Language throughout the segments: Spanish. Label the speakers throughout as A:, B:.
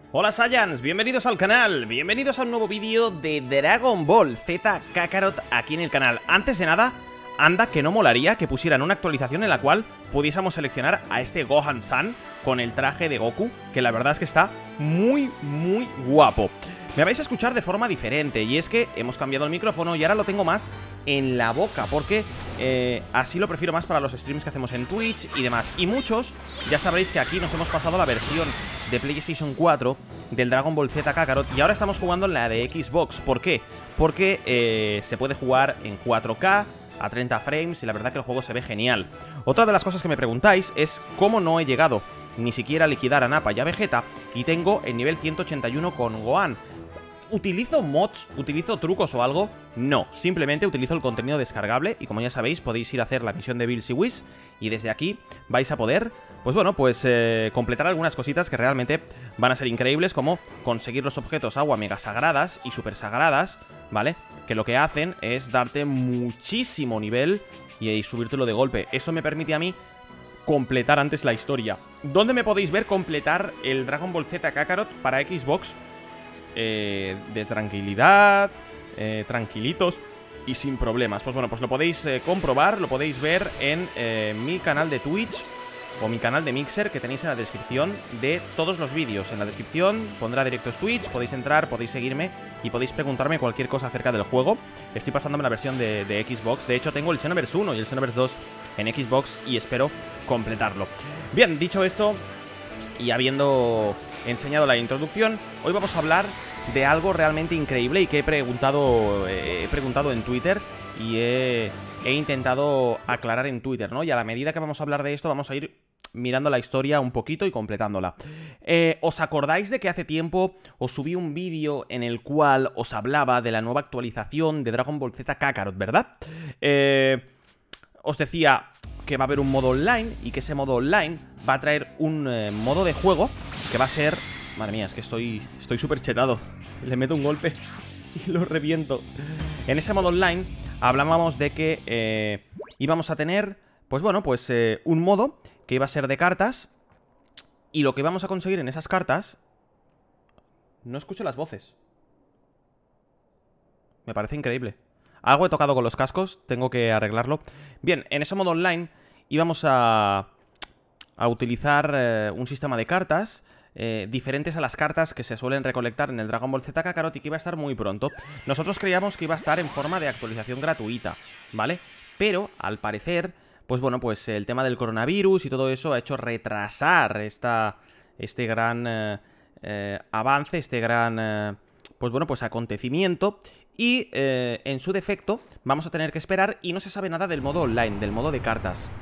A: Hola Saiyans, bienvenidos al canal, bienvenidos a un nuevo vídeo de Dragon Ball Z Kakarot aquí en el canal. Antes de nada, anda que no molaría que pusieran una actualización en la cual pudiésemos seleccionar a este Gohan-san con el traje de Goku, que la verdad es que está muy guapo. Me vais a escuchar de forma diferente, y es que hemos cambiado el micrófono y ahora lo tengo más en la boca, porque así lo prefiero más para los streams que hacemos en Twitch y demás. Y muchos ya sabréis que aquí nos hemos pasado la versión de PlayStation 4 del Dragon Ball Z Kakarot y ahora estamos jugando en la de Xbox. ¿Por qué? Porque se puede jugar en 4K a 30 frames y la verdad que el juego se ve genial. Otra de las cosas que me preguntáis es cómo no he llegado ni siquiera a liquidar a Nappa y a Vegeta y tengo el nivel 181 con Gohan. ¿Utilizo mods? ¿Utilizo trucos o algo? No, simplemente utilizo el contenido descargable y como ya sabéis podéis ir a hacer la misión de Bills y Whis y desde aquí vais a poder, pues bueno, completar algunas cositas que realmente van a ser increíbles, como conseguir los objetos agua mega sagradas y super sagradas, ¿vale? Que lo que hacen es darte muchísimo nivel y subírtelo de golpe. Eso me permite a mí completar antes la historia. ¿Dónde me podéis ver completar el Dragon Ball Z Kakarot para Xbox? De tranquilidad, tranquilitos y sin problemas. Pues bueno, pues lo podéis comprobar, lo podéis ver en mi canal de Twitch o mi canal de Mixer que tenéis en la descripción de todos los vídeos. En la descripción pondrá directos Twitch, podéis entrar, podéis seguirme y podéis preguntarme cualquier cosa acerca del juego. Estoy pasándome la versión de Xbox. De hecho tengo el Xenoverse 1 y el Xenoverse 2 en Xbox y espero completarlo. Bien, dicho esto y habiendo enseñado la introducción, hoy vamos a hablar de algo realmente increíble y que he preguntado en Twitter y he intentado aclarar en Twitter, ¿no? Y a la medida que vamos a hablar de esto vamos a ir mirando la historia un poquito y completándola. ¿Os acordáis de que hace tiempo os subí un vídeo en el cual os hablaba de la nueva actualización de Dragon Ball Z Kakarot, ¿verdad? Os decía que va a haber un modo online y que ese modo online va a traer un modo de juego que va a ser... Madre mía, es que estoy súper chetado. Le meto un golpe y lo reviento. En ese modo online hablábamos de que íbamos a tener, pues bueno, un modo que iba a ser de cartas. Y lo que vamos a conseguir en esas cartas... No escucho las voces. Me parece increíble. Algo he tocado con los cascos, tengo que arreglarlo. Bien, en ese modo online íbamos a utilizar un sistema de cartas diferentes a las cartas que se suelen recolectar en el Dragon Ball Z Kakarot y que iba a estar muy pronto. Nosotros creíamos que iba a estar en forma de actualización gratuita, ¿vale? Pero, al parecer, pues bueno, el tema del coronavirus y todo eso ha hecho retrasar este gran avance, este gran... acontecimiento. Y en su defecto vamos a tener que esperar y no se sabe nada del modo online, del modo de cartas.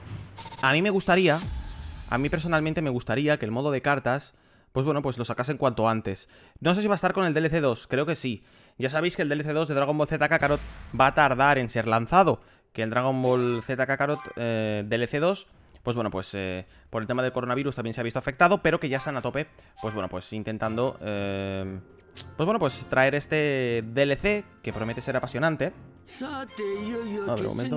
A: A mí personalmente me gustaría que el modo de cartas, lo sacasen cuanto antes. No sé si va a estar con el DLC 2, creo que sí. Ya sabéis que el DLC 2 de Dragon Ball Z Kakarot va a tardar en ser lanzado. Que el Dragon Ball Z Kakarot DLC 2... por el tema del coronavirus también se ha visto afectado, pero que ya están a tope, intentando, traer este DLC que promete ser apasionante. A ver, un momento.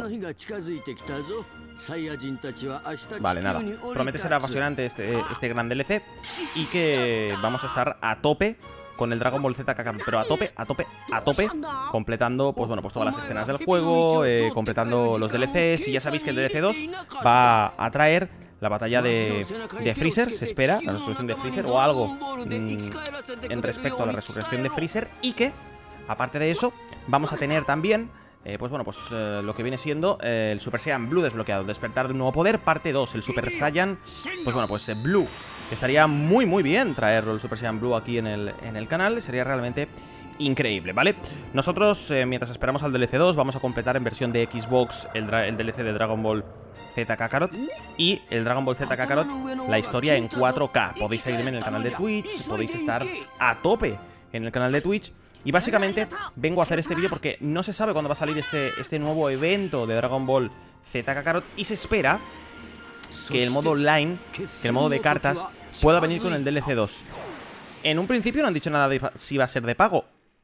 A: Vale, nada. Promete ser apasionante este gran DLC y que vamos a estar a tope con el Dragon Ball Z Kakarot, pero a tope, completando, todas las escenas del juego, completando los DLCs. Y ya sabéis que el DLC 2 va a traer la batalla de Freezer, se espera, la resurrección de Freezer o algo en respecto a la resurrección de Freezer. Y que, aparte de eso, vamos a tener también lo que viene siendo el Super Saiyan Blue desbloqueado, el despertar de un nuevo poder, parte 2, el Super Saiyan, Blue. Estaría muy bien traerlo, el Super Saiyan Blue, aquí en el canal. Sería realmente increíble, ¿vale? Nosotros, mientras esperamos al DLC 2, vamos a completar en versión de Xbox el DLC de Dragon Ball Z Kakarot y el Dragon Ball Z Kakarot, la historia en 4K. Podéis seguirme en el canal de Twitch, podéis estar a tope en el canal de Twitch. Y básicamente vengo a hacer este vídeo porque no se sabe cuándo va a salir este nuevo evento de Dragon Ball Z Kakarot y se espera que el modo online, que el modo de cartas, pueda venir con el DLC 2. En un principio no han dicho nada de si va a ser de pago.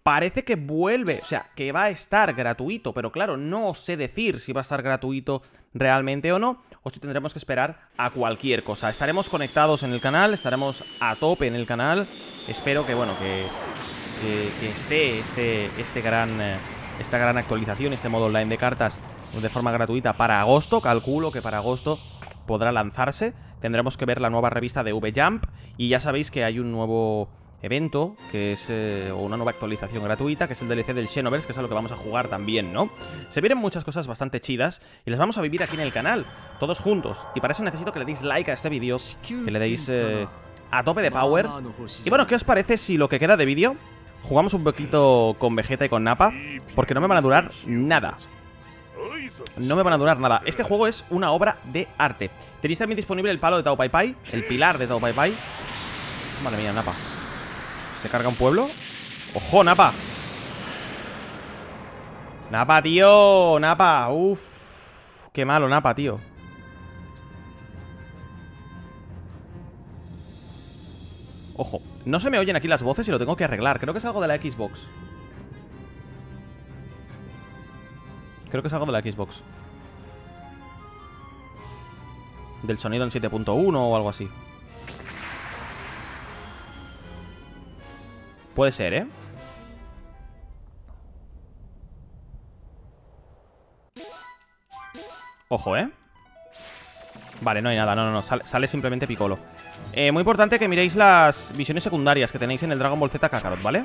A: parece que vuelve, o sea, que va a estar gratuito, pero claro, no sé decir si va a estar gratuito realmente o no, o si tendremos que esperar a cualquier cosa. Estaremos conectados en el canal, estaremos a tope en el canal. Espero que, bueno, que esté esta gran actualización, este modo online de cartas de forma gratuita para agosto. Calculo que para agosto podrá lanzarse. Tendremos que ver la nueva revista de V-Jump y ya sabéis que hay un nuevo evento, que es una nueva actualización gratuita, que es el DLC del Xenoverse, que es a lo que vamos a jugar también, ¿no? Se vienen muchas cosas bastante chidas y las vamos a vivir aquí en el canal, todos juntos. Y para eso necesito que le deis like a este vídeo, que le deis a tope de power. Y bueno, ¿qué os parece si lo que queda de vídeo jugamos un poquito con Vegeta y con Nappa? Porque no me van a durar nada. No me van a durar nada. Este juego es una obra de arte. Tenéis también disponible el palo de Tao Pai Pai, el pilar de Tao Pai Pai. Madre mía, Nappa. ¿Se carga un pueblo? ¡Ojo, Nappa! ¡Nappa, tío! ¡Nappa! ¡Uf! ¡Qué malo, Nappa, tío! Ojo, no se me oyen aquí las voces y lo tengo que arreglar. Creo que es algo de la Xbox. Creo que es algo de la Xbox. Del sonido en 7.1 o algo así. Puede ser, ¿eh? Ojo, ¿eh? Vale, no hay nada, no, sale simplemente Piccolo. Muy importante que miréis las misiones secundarias que tenéis en el Dragon Ball Z Kakarot, ¿vale?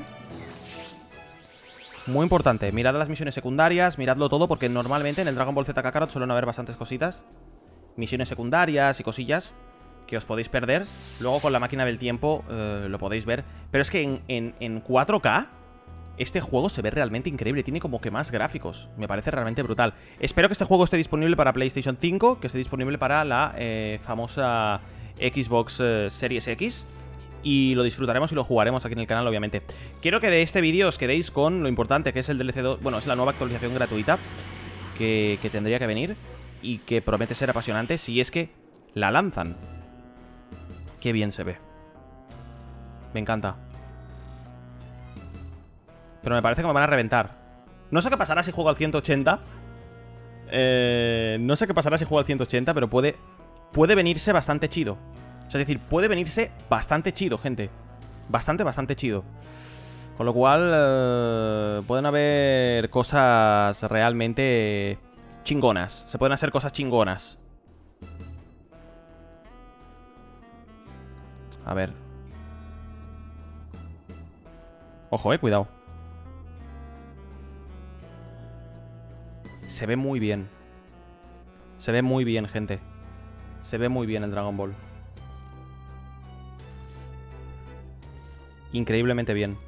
A: Muy importante, mirad las misiones secundarias, miradlo todo, porque normalmente en el Dragon Ball Z Kakarot suelen haber bastantes cositas. Misiones secundarias y cosillas que os podéis perder. Luego con la máquina del tiempo lo podéis ver. Pero es que en 4K este juego se ve realmente increíble. Tiene como que más gráficos. Me parece realmente brutal. Espero que este juego esté disponible para PlayStation 5, que esté disponible para la famosa Xbox Series X. Y lo disfrutaremos y lo jugaremos aquí en el canal, obviamente. Quiero que de este vídeo os quedéis con lo importante, que es el DLC 2. Bueno, es la nueva actualización gratuita que tendría que venir y que promete ser apasionante si es que la lanzan. Qué bien se ve. Me encanta. Pero me parece que me van a reventar. No sé qué pasará si juego al 180. No sé qué pasará si juego al 180, pero puede venirse bastante chido. O sea, es decir, puede venirse bastante chido, gente. Bastante chido. Con lo cual, pueden haber cosas realmente chingonas. Se pueden hacer cosas chingonas. A ver. Ojo, cuidado. Se ve muy bien. Se ve muy bien, gente. Se ve muy bien el Dragon Ball. Increíblemente bien.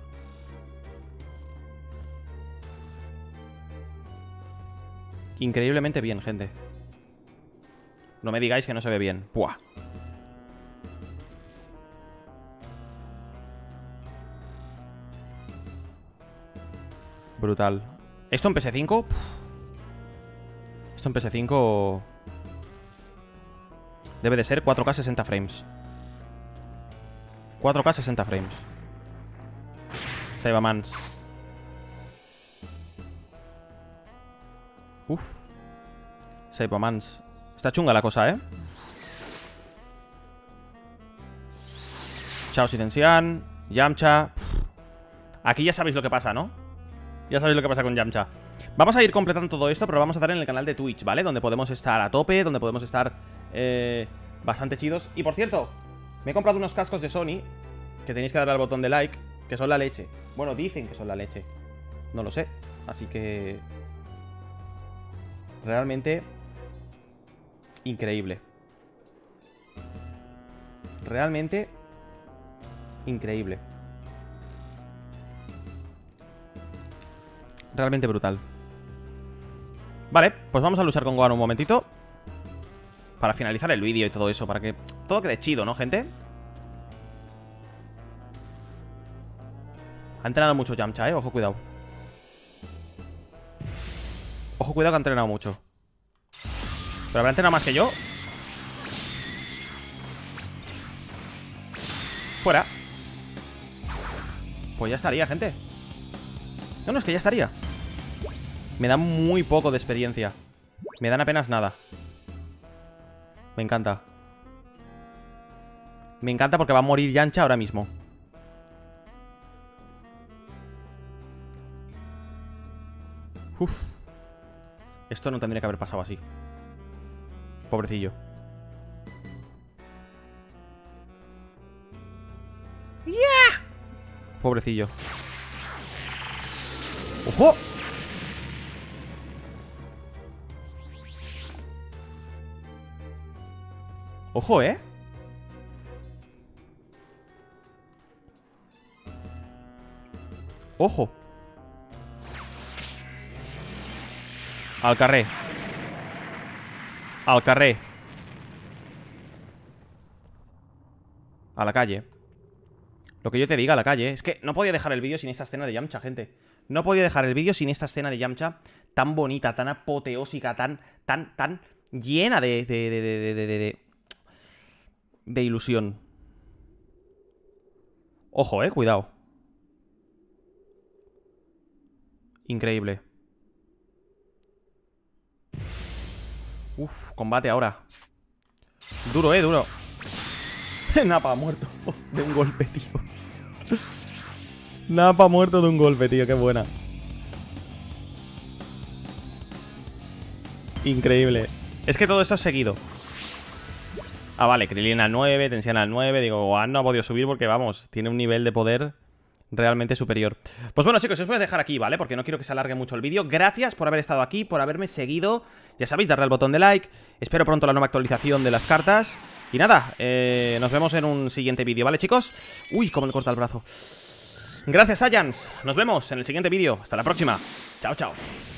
A: Increíblemente bien, gente. No me digáis que no se ve bien. ¡Buah! Brutal. ¿Esto en PS5? Esto en PS5 debe de ser 4K 60 frames. 4K 60 frames. Saibamans. Uf. Saibamans. Está chunga la cosa, ¿eh? Chao Sidencian. Yamcha. Aquí ya sabéis lo que pasa, ¿no? Ya sabéis lo que pasa con Yamcha. Vamos a ir completando todo esto, pero vamos a estar en el canal de Twitch, ¿vale? Donde podemos estar a tope, donde podemos estar bastante chidos. Y por cierto, me he comprado unos cascos de Sony, que tenéis que darle al botón de like, que son la leche. Bueno, dicen que son la leche. No lo sé. Así que... realmente... increíble. Realmente... increíble. Realmente brutal. Vale, pues vamos a luchar con Gohan un momentito. Para finalizar el vídeo y todo eso. Para que todo quede chido, ¿no, gente? Ha entrenado mucho Yamcha, ojo, cuidado. Ojo, cuidado que ha entrenado mucho. ¿Pero habrá entrenado más que yo? Fuera. Pues ya estaría, gente. No, no, es que ya estaría. Me dan muy poco de experiencia. Me dan apenas nada. Me encanta. Me encanta porque va a morir Yancha ahora mismo. Uf. Esto no tendría que haber pasado así. Pobrecillo. ¡Yeah! Pobrecillo. ¡Ojo! ¡Ojo, eh! ¡Ojo! Al carré. Al carré. A la calle. Lo que yo te diga, a la calle. Es que no podía dejar el vídeo sin esta escena de Yamcha, gente. No podía dejar el vídeo sin esta escena de Yamcha tan bonita, tan apoteósica, tan llena de ilusión. Ojo, cuidado. Increíble. Uf, combate ahora. Duro, duro. Nappa ha muerto de un golpe, tío. Nappa ha muerto de un golpe, tío. Qué buena. Increíble. Es que todo esto es seguido. Ah, vale, Krillin al 9, Tensian al 9. Digo, Gohan no ha podido subir porque, vamos, tiene un nivel de poder realmente superior. Pues bueno, chicos, os voy a dejar aquí, ¿vale? Porque no quiero que se alargue mucho el vídeo. Gracias por haber estado aquí, por haberme seguido. Ya sabéis, darle al botón de like. Espero pronto la nueva actualización de las cartas. Y nada, nos vemos en un siguiente vídeo, ¿vale, chicos? Uy, cómo me corta el brazo. Gracias, Saiyans. Nos vemos en el siguiente vídeo. Hasta la próxima. Chao, chao.